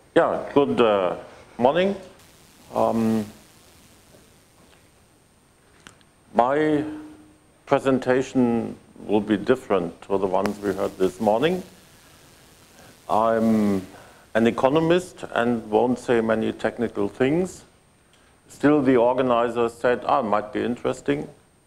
Yeah, good morning. My presentation will be different to the ones we heard this morning. I'm an economist and won't say many technical things. Still, the organizers said, it might be interesting.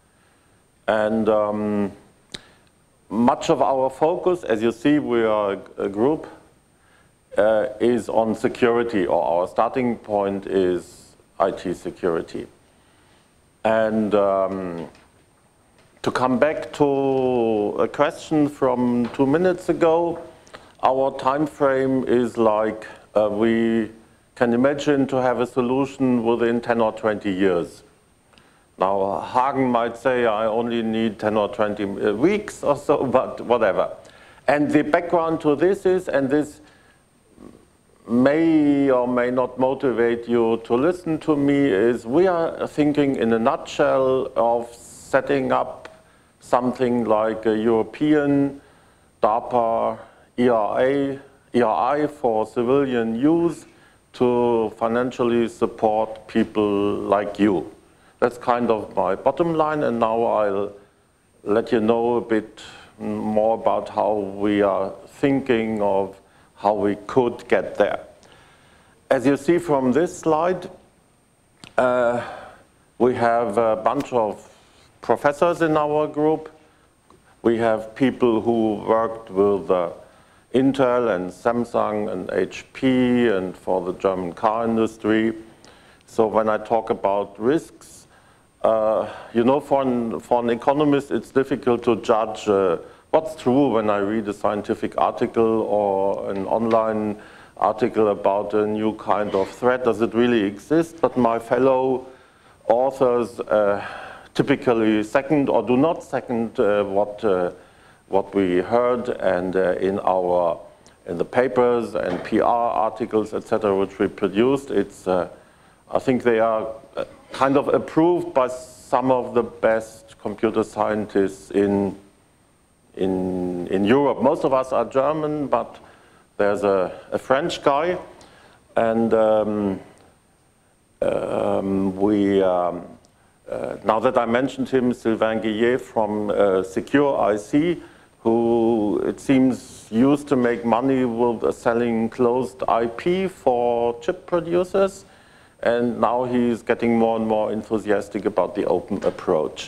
And much of our focus, as you see, we are a group, is on security, or our starting point is IT security. And to come back to a question from 2 minutes ago, our time frame is like we can imagine to have a solution within 10 or 20 years. Now, Hagen might say I only need 10 or 20 weeks or so, but whatever. And the background to this is, and this may or may not motivate you to listen to me, is we are thinking in a nutshell of setting up something like a European DARPA ERI for civilian use to financially support people like you. That's kind of my bottom line, and now I'll let you know a bit more about how we are thinking of how we could get there. As you see from this slide, we have a bunch of professors in our group. We have people who worked with Intel and Samsung and HP and for the German car industry. So when I talk about risks, you know, for an economist, it's difficult to judge what's true when I read a scientific article or an online article about a new kind of threat. Does it really exist? But my fellow authors typically second or do not second what we heard, and in the papers and PR articles, etc., which we produced, it's I think they are kind of approved by some of the best computer scientists in Europe. Most of us are German, but there's a French guy, and now that I mentioned him, Sylvain Guillet from Secure IC, who it seems used to make money with selling closed IP for chip producers, and now he's getting more and more enthusiastic about the open approach.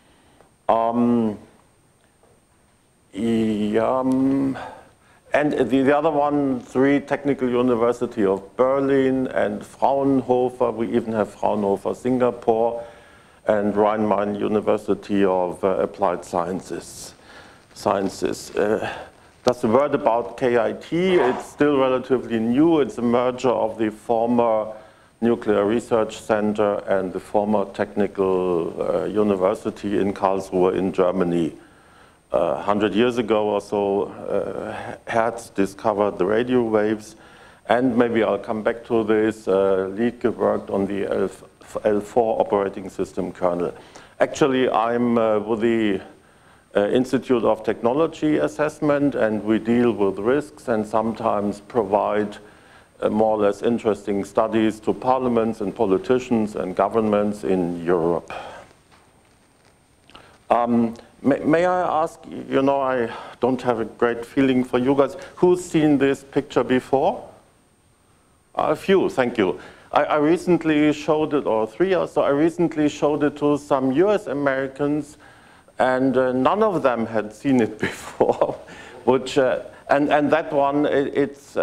And the other one, Technical University of Berlin and Fraunhofer. We even have Fraunhofer Singapore and Rhein-Main University of Applied Sciences. Just a word about KIT. It's still relatively new. It's a merger of the former Nuclear Research Center and the former Technical University in Karlsruhe in Germany. 100 years ago or so, Hertz discovered the radio waves, and maybe I'll come back to this. Liedtke worked on the L4 operating system kernel. Actually, I'm with the Institute of Technology Assessment, and we deal with risks and sometimes provide more or less interesting studies to parliaments and politicians and governments in Europe. May I ask, you know, I don't have a great feeling for you guys. Who's seen this picture before? A few, thank you. I recently showed it, or three or so, I recently showed it to some US Americans, and none of them had seen it before. Which, and that one, it's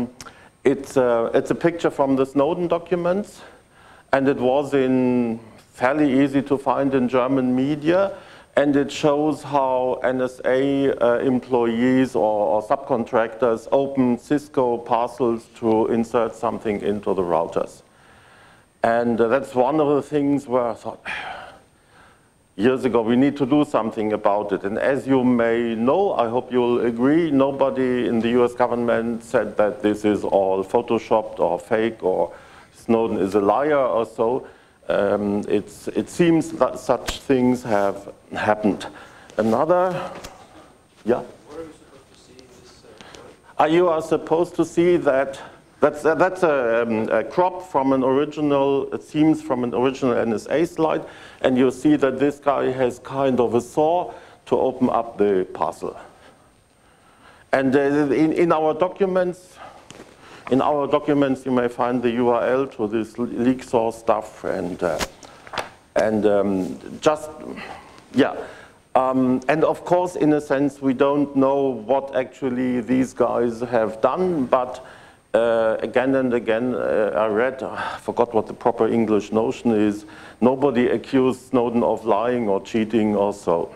a picture from the Snowden documents, and it was fairly easy to find in German media. And it shows how NSA employees or subcontractors open Cisco parcels to insert something into the routers. And that's one of the things where I thought, years ago, we need to do something about it. And as you may know, I hope you'll agree, nobody in the US government said that this is all photoshopped or fake or Snowden is a liar or so. It seems that such things have happened. Another, yeah? Where are we supposed to see this? You are supposed to see that That's a crop from an original, it seems from an original NSA slide, and you see that this guy has kind of a saw to open up the parcel. And in our documents, you may find the URL to this leak source stuff, and of course, in a sense, we don't know what actually these guys have done, but again and again, I read, I forgot what the proper English notion is, nobody accused Snowden of lying or cheating or so.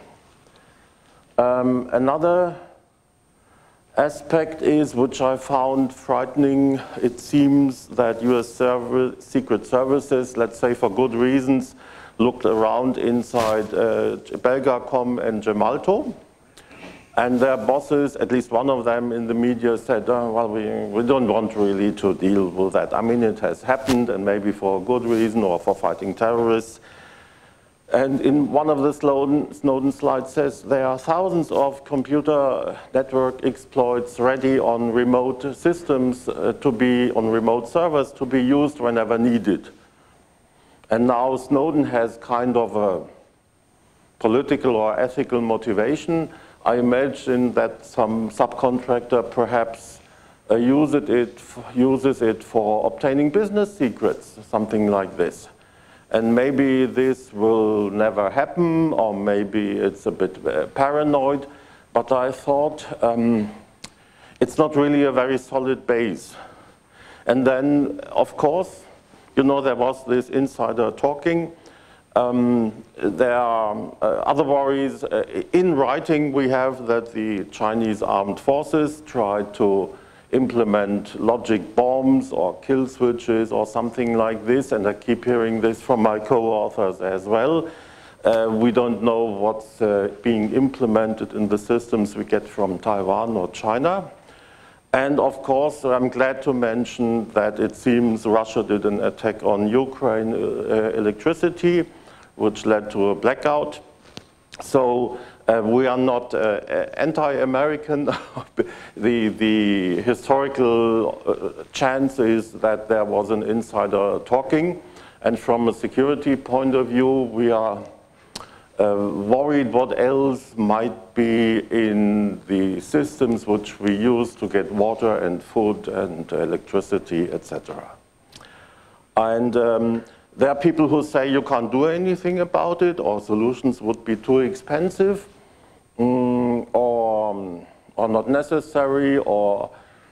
Another aspect is, which I found frightening, it seems that US secret services, let's say for good reasons, looked around inside Belgacom and Gemalto. And their bosses, at least one of them in the media, said, oh, well, we don't want really to deal with that. I mean, it has happened, and maybe for a good reason or for fighting terrorists. And in one of the Snowden slides says there are thousands of computer network exploits ready on remote systems on remote servers to be used whenever needed. And now Snowden has kind of a political or ethical motivation. I imagine that some subcontractor perhaps uses it for obtaining business secrets, something like this. And maybe this will never happen, or maybe it's a bit paranoid, but I thought it's not really a very solid base. And then, of course, you know, there was this insider talking. There are other worries. In writing, we have that the Chinese armed forces tried to implement logic bombs or kill switches or something like this, and I keep hearing this from my co-authors as well. We don't know what's being implemented in the systems we get from Taiwan or China. And of course, I'm glad to mention that it seems Russia did an attack on Ukraine electricity, which led to a blackout. So we are not anti-American. The historical chance is that there was an insider talking. And from a security point of view, we are worried what else might be in the systems which we use to get water and food and electricity, etc. And there are people who say you can't do anything about it, or solutions would be too expensive, or not necessary, or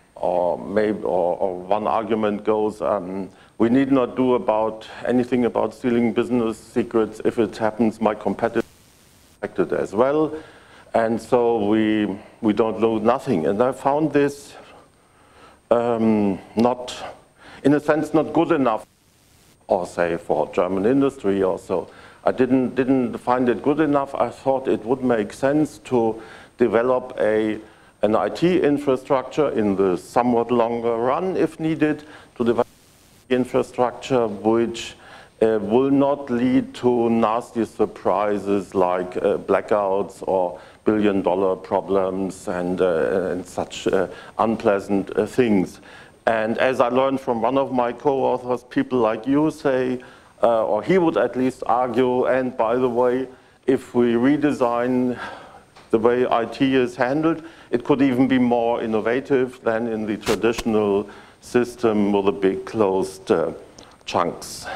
one argument goes, we need not do anything about stealing business secrets. If it happens, my competitors are affected as well, and so we don't know nothing. And I found this not, in a sense, not good enough, or say for German industry or so. I didn't find it good enough. I thought it would make sense to develop an IT infrastructure in the somewhat longer run, if needed, to develop infrastructure which will not lead to nasty surprises like blackouts or billion-dollar problems and such unpleasant things. And as I learned from one of my co-authors, people like you say, or he would at least argue, and by the way, if we redesign the way IT is handled, it could even be more innovative than in the traditional system with the big closed chunks.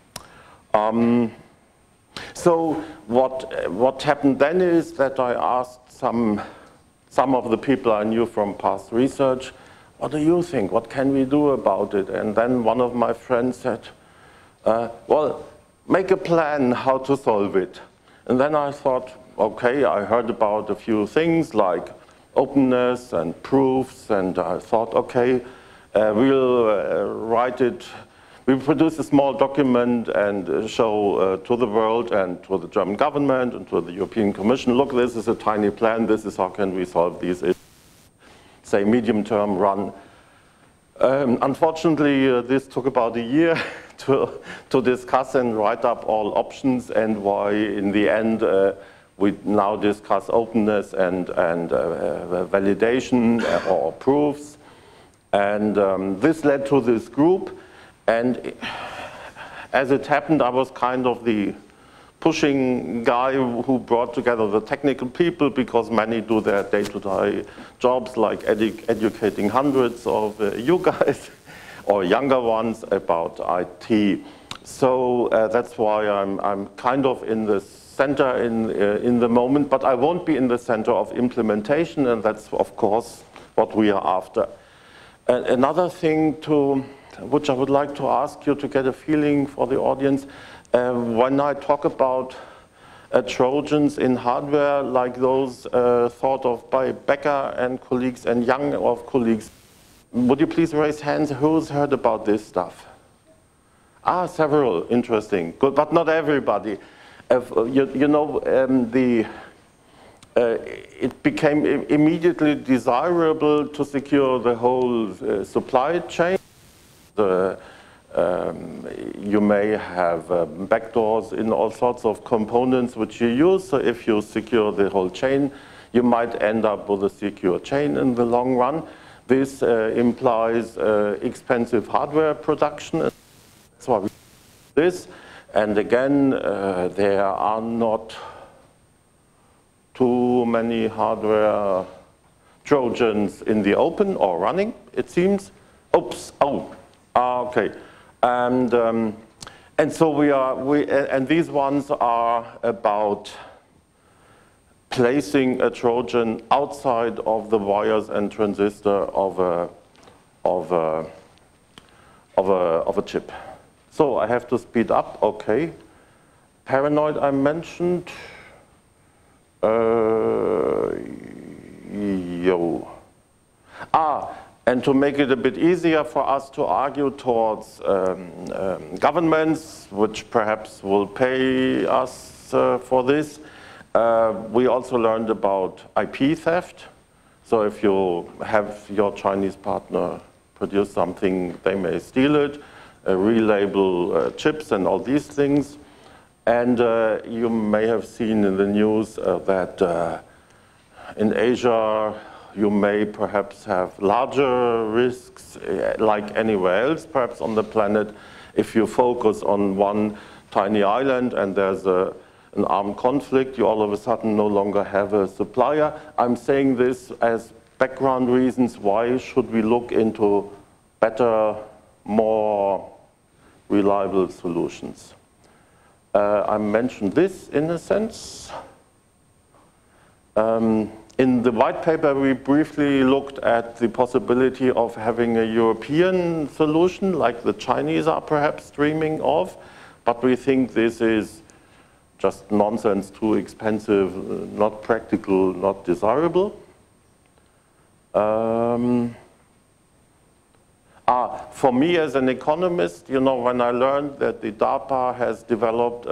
So what happened then is that I asked some of the people I knew from past research, what do you think? What can we do about it? And then one of my friends said, well, make a plan how to solve it. And then I thought, okay, I heard about a few things like openness and proofs, and I thought, okay, we'll write it, we'll produce a small document and show to the world and to the German government and to the European Commission, look, this is a tiny plan, this is how can we solve these issues, say medium-term run. Unfortunately, this took about a year to discuss and write up all options, and why in the end we now discuss openness and validation or proofs. And this led to this group, and as it happened, I was kind of the pushing guy who brought together the technical people, because many do their day-to-day jobs like educating hundreds of you guys or younger ones about IT. So that's why I'm kind of in the center in the moment, but I won't be in the center of implementation, and that's of course what we are after. Another thing which I would like to ask you to get a feeling for the audience, when I talk about Trojans in hardware like those thought of by Becker and colleagues and Young colleagues, would you please raise hands who's heard about this stuff? Ah, several, interesting, good, but not everybody. You know, it became immediately desirable to secure the whole supply chain. You may have backdoors in all sorts of components which you use, so if you secure the whole chain, you might end up with a secure chain in the long run. This implies expensive hardware production. That's why we do this. And again, there are not too many hardware Trojans in the open or running, it seems. Oops, oh, okay. And so and these ones are about placing a Trojan outside of the wires and transistor of a chip. So I have to speed up, okay. Paranoid I mentioned. And to make it a bit easier for us to argue towards governments, which perhaps will pay us for this, we also learned about IP theft. So if you have your Chinese partner produce something, they may steal it, relabel chips and all these things. And you may have seen in the news that in Asia, you may perhaps have larger risks, like anywhere else, perhaps on the planet. If you focus on one tiny island and there's an armed conflict, you all of a sudden no longer have a supplier. I'm saying this as background reasons. Why should we look into better, more reliable solutions? I mentioned this in a sense. In the white paper, we briefly looked at the possibility of having a European solution, like the Chinese are perhaps dreaming of, but we think this is just nonsense, too expensive, not practical, not desirable. For me as an economist, you know, when I learned that the DARPA has developed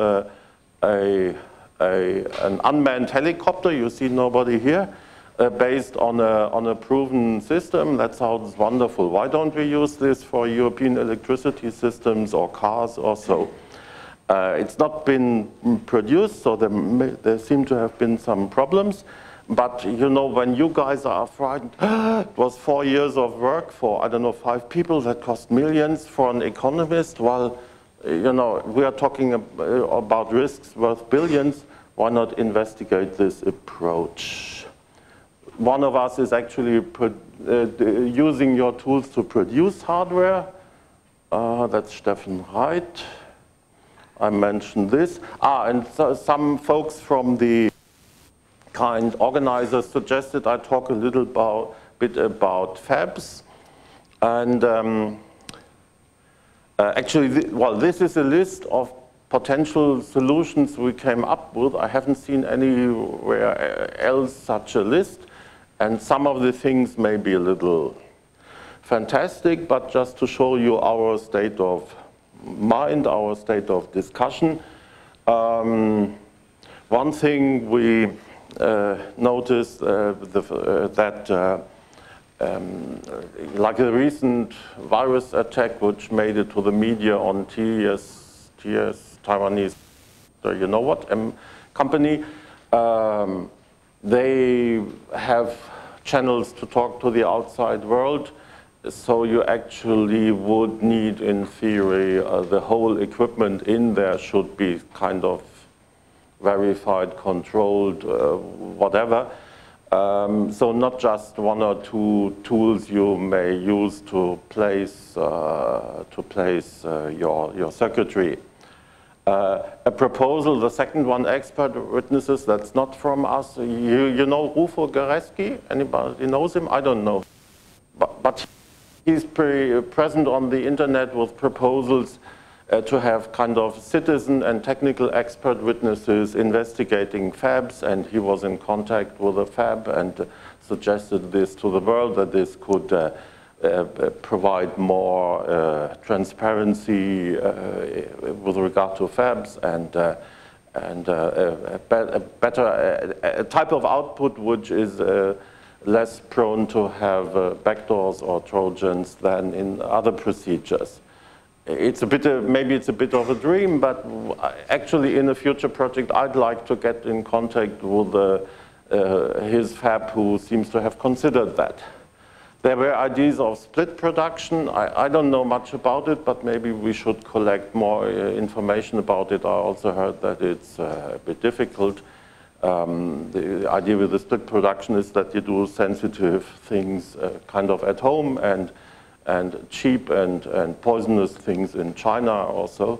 an unmanned helicopter, you see nobody here, based on a proven system, that sounds wonderful. Why don't we use this for European electricity systems or cars or so? It's not been produced, so there seem to have been some problems. But you know, when you guys are frightened, it was 4 years of work for, I don't know, 5 people that cost millions for an economist. Well, you know, we are talking about risks worth billions. Why not investigate this approach? One of us is actually using your tools to produce hardware. That's Steffen Reit. I mentioned this. And so some folks from the kind organizers suggested I talk a little bit about fabs. And actually, this is a list of potential solutions we came up with. I haven't seen anywhere else such a list. And some of the things may be a little fantastic, but just to show you our state of mind, our state of discussion. One thing we noticed that like the recent virus attack which made it to the media on TS Taiwanese, you know what, company, they have channels to talk to the outside world, so you actually would need, in theory, the whole equipment in there should be kind of verified, controlled, whatever. So not just one or two tools you may use to place your circuitry. A proposal, the second one, expert witnesses, that's not from us. You know Rufo Goreski? Anybody knows him? I don't know. But he's present on the internet with proposals to have kind of citizen and technical expert witnesses investigating fabs, and he was in contact with a fab and suggested this to the world, that this could provide more transparency with regard to fabs and a better type of output which is less prone to have backdoors or Trojans than in other procedures. It's a bit maybe it's a bit of a dream, but actually in a future project I'd like to get in contact with his fab who seems to have considered that. There were ideas of split production. I don't know much about it, but maybe we should collect more information about it. I also heard that it's a bit difficult. The idea with the split production is that you do sensitive things kind of at home and cheap and poisonous things in China also.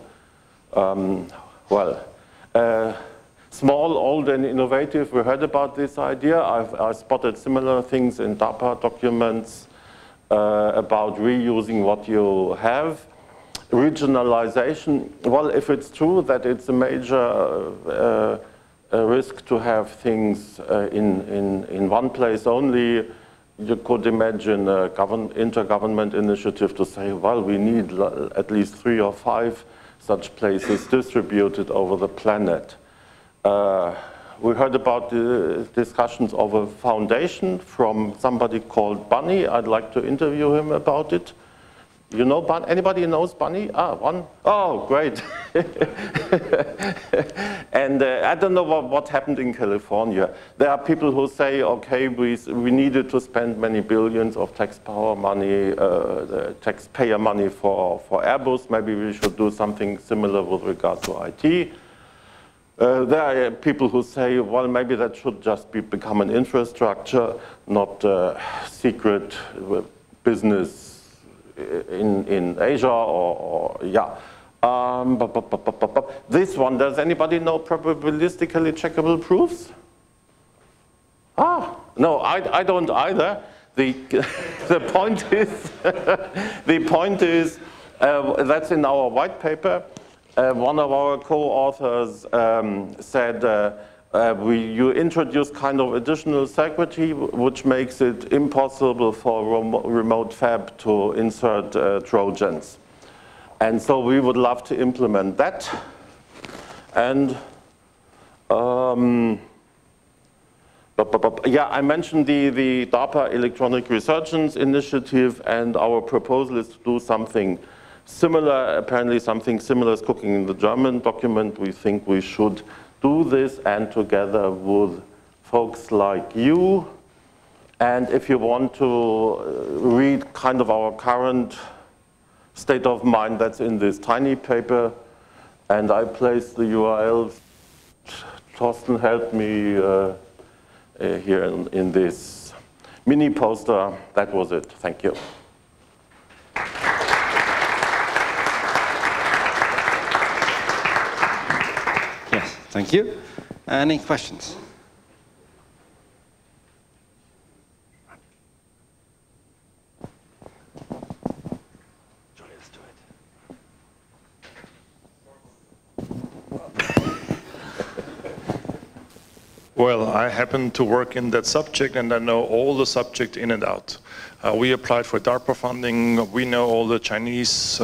Small, old, and innovative. We heard about this idea. I spotted similar things in DARPA documents about reusing what you have. Regionalization. Well, if it's true that it's a major risk to have things in one place only, you could imagine an intergovernment initiative to say, well, we need at least 3 or 5 such places distributed over the planet. We heard about the discussions of a foundation from somebody called Bunny. I'd like to interview him about it. You know Bunny? Anybody knows Bunny? Ah, one? Oh, great. And I don't know what happened in California. There are people who say, okay, we needed to spend many billions of taxpayer money for Airbus. Maybe we should do something similar with regard to IT. There are people who say, well, maybe that should just become an infrastructure, not a secret business in Asia or yeah. This one, does anybody know probabilistically checkable proofs? Ah, no, I don't either. The point is, that's in our white paper. One of our co-authors said you introduce kind of additional security which makes it impossible for a remote fab to insert Trojans. And so we would love to implement that. And yeah, I mentioned the DARPA Electronic Resurgence Initiative, and our proposal is to do something similar. Apparently something similar is cooking in the German document. We think we should do this, and together with folks like you. And if you want to read kind of our current state of mind, that's in this tiny paper. And I placed the URLs. Thorsten helped me here in this mini poster. That was it. Thank you. Yes, thank you. Any questions? Well, I happen to work in that subject, and I know all the subject in and out. We applied for DARPA funding. We know all the Chinese.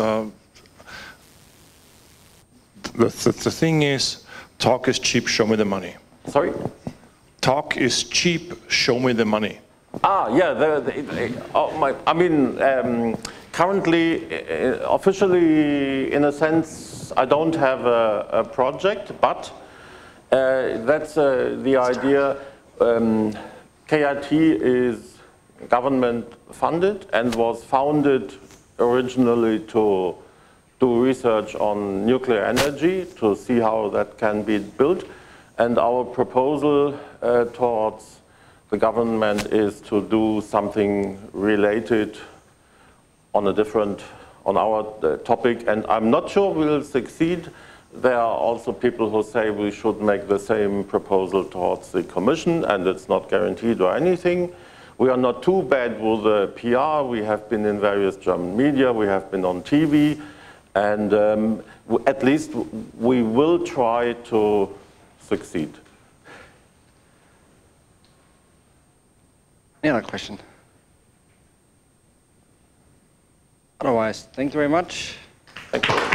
The thing is, talk is cheap, show me the money. Sorry? Talk is cheap, show me the money. Ah, yeah. I mean, currently, officially, in a sense, I don't have a project, but that's the idea. KIT is government funded and was founded originally to do research on nuclear energy to see how that can be built. And our proposal towards the government is to do something related on our topic. And I'm not sure we'll succeed. There are also people who say we should make the same proposal towards the Commission, and it's not guaranteed or anything. We are not too bad with the PR. We have been in various German media. We have been on TV. And at least we will try to succeed. Any other question? Otherwise, thank you very much. Thank you.